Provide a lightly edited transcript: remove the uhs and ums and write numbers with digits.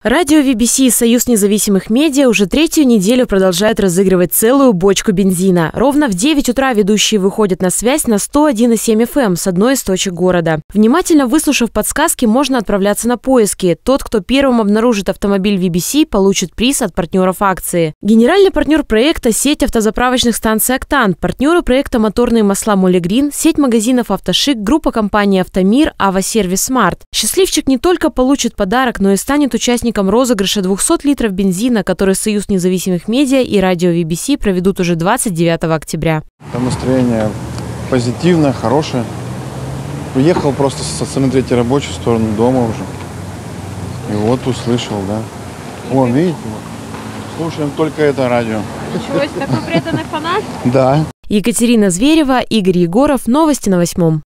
Радио VBC и Союз независимых медиа уже третью неделю продолжают разыгрывать целую бочку бензина. Ровно в 9 утра ведущие выходят на связь на 101,7 FM с одной из точек города. Внимательно выслушав подсказки, можно отправляться на поиски. Тот, кто первым обнаружит автомобиль VBC, получит приз от партнеров акции. Генеральный партнер проекта – сеть автозаправочных станций «Октан», партнеры проекта «Моторные масла Молигрин», сеть магазинов «Автошик», группа компаний «Автомир», «Ава-сервис Смарт». Счастливчик не только получит подарок, но и станет участником розыгрыша 200 литров бензина, который Союз независимых медиа и радио VBC проведут уже 29 октября. Там настроение позитивное, хорошее. Уехал просто со стороны третьей рабочей в сторону дома уже. И вот услышал, да. Вон, видите? Слушаем только это радио. Ничего себе, такой преданный фанат? Да. Екатерина Зверева, Игорь Егоров. Новости на 8.